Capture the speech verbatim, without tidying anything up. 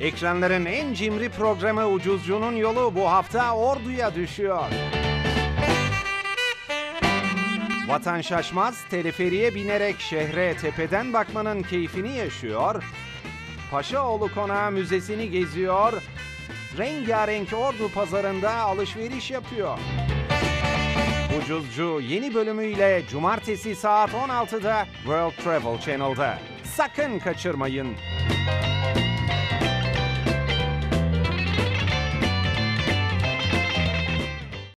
Ekranların en cimri programı Ucuzcu'nun yolu bu hafta Ordu'ya düşüyor. Vatan Şaşmaz teleferiye binerek şehre tepeden bakmanın keyfini yaşıyor. Paşaoğlu Konağı Müzesi'ni geziyor. Rengarenk Ordu pazarında alışveriş yapıyor. Ucuzcu yeni bölümüyle cumartesi saat on altıda World Travel Channel'da. Sakın kaçırmayın.